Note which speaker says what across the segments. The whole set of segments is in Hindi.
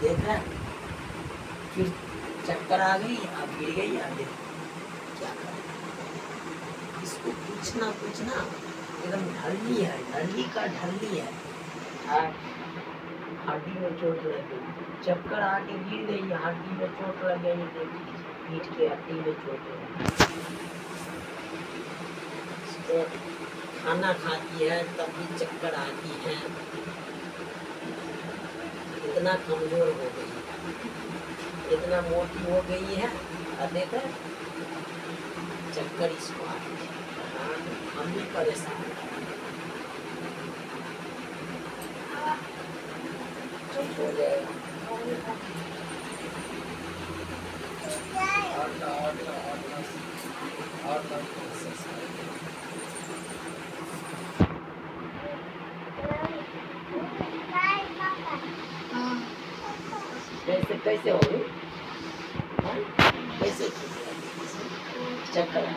Speaker 1: देख रहा है, फिर चक्कर आ गई, अब गिर गई, अब देख क्या कर। इसको कुछ ना एकदम ढलनी है, ढलनी का ढलनी है। हड्डी में चोट लग गई, चक्कर आके गिर गई, हड्डी में चोट लग गई, पीठ के हड्डी में चोट लग गई। खाना खाती है तब भी चक्कर आती है, इतना कमजोर हो गई है, इतना मोटी हो गई है। और देखो चक्कर इसको आती है, हम भी परेशान हैं। चुप हो जाएगा। कैसे कैसे हो गई? कैसे चक्कर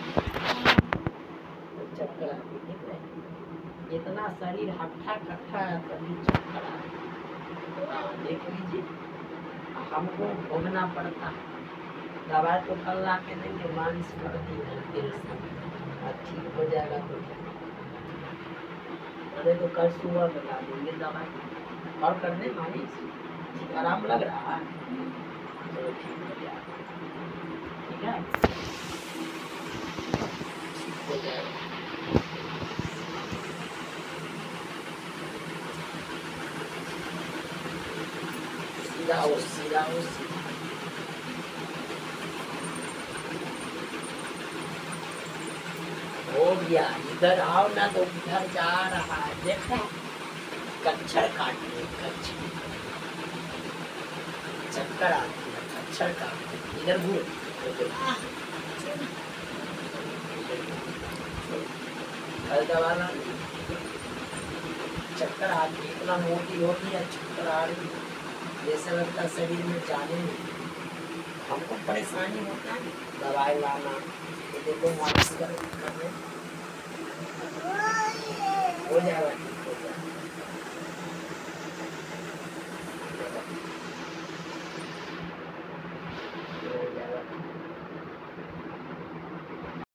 Speaker 1: चक्कर दिख रहे, इतना शरीर हट्ठा कट्ठा है तभी चक्कर आ रही। देख लीजिए, हमको भोगना पड़ता है। दवाई तो कल ला के देंगे, मालिश कर दी है तेल से, ठीक हो जाएगा। तो अरे तो कल सुबह बता देंगे दवाई, और कर दे मालिश, आराम लग रहा है, चलो ठीक हो जाएगा। ठीक है, ठीक हो जाएगा। सीधा हो, सीधा हो, सीधा। हो गया, इधर आओ ना, तो उधर जा रहा है, देखा कच्छर काटने, कच्छर चक्कर आती है, कच्छर काटने, इधर घूम, वाला चक्कर आती है, इतना मोटी होती है, चक्कर आ रही है, जैसे लगता है शरीर में जाने नहीं। हमको परेशानी होता है, दवाई लाना, तो देखो मालिश करने हो जाएगा।